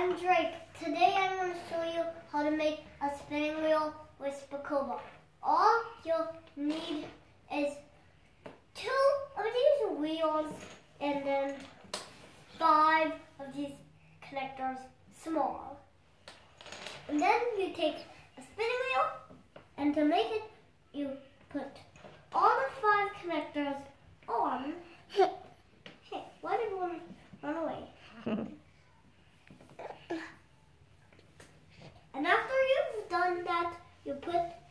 I'm Drake. Today I'm going to show you how to make a spinning wheel with Spakoba. All you'll need is 2 of these wheels and then 5 of these connectors small. And then you take a spinning wheel, and to make it, you put all the 5 connectors on. Hey, why did one run away? And after you've done that, you put